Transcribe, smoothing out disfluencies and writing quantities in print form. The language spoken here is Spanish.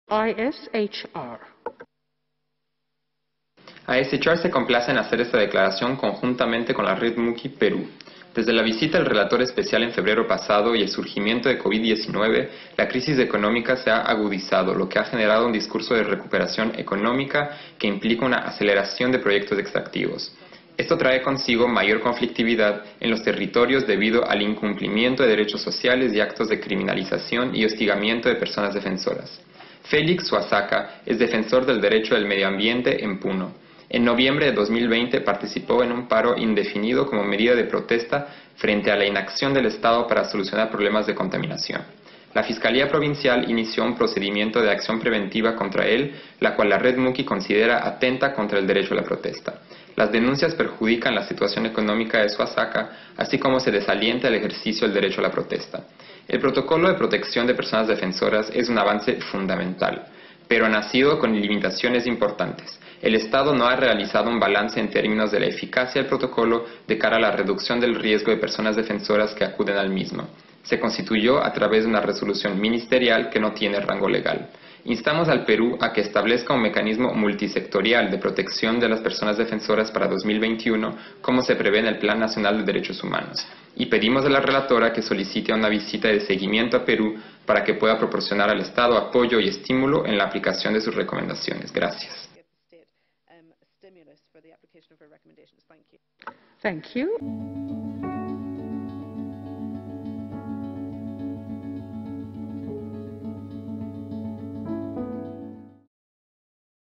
ISHR. ISHR se complace en hacer esta declaración conjuntamente con la Red Mookie Perú. Desde la visita del relator especial en febrero pasado y el surgimiento de COVID-19, la crisis económica se ha agudizado, lo que ha generado un discurso de recuperación económica que implica una aceleración de proyectos extractivos. Esto trae consigo mayor conflictividad en los territorios debido al incumplimiento de derechos sociales y actos de criminalización y hostigamiento de personas defensoras. Félix Suazaca es defensor del derecho del medio ambiente en Puno. En noviembre de 2020 participó en un paro indefinido como medida de protesta frente a la inacción del Estado para solucionar problemas de contaminación. La Fiscalía Provincial inició un procedimiento de acción preventiva contra él, la cual la Red Mookie considera atenta contra el derecho a la protesta. Las denuncias perjudican la situación económica de Suazaca, así como se desalienta el ejercicio del derecho a la protesta. El protocolo de protección de personas defensoras es un avance fundamental, pero ha nacido con limitaciones importantes. El Estado no ha realizado un balance en términos de la eficacia del protocolo de cara a la reducción del riesgo de personas defensoras que acuden al mismo. Se constituyó a través de una resolución ministerial que no tiene rango legal. Instamos al Perú a que establezca un mecanismo multisectorial de protección de las personas defensoras para 2021, como se prevé en el Plan Nacional de Derechos Humanos. Y pedimos a la relatora que solicite una visita de seguimiento a Perú para que pueda proporcionar al Estado apoyo y estímulo en la aplicación de sus recomendaciones. Gracias. Thank you.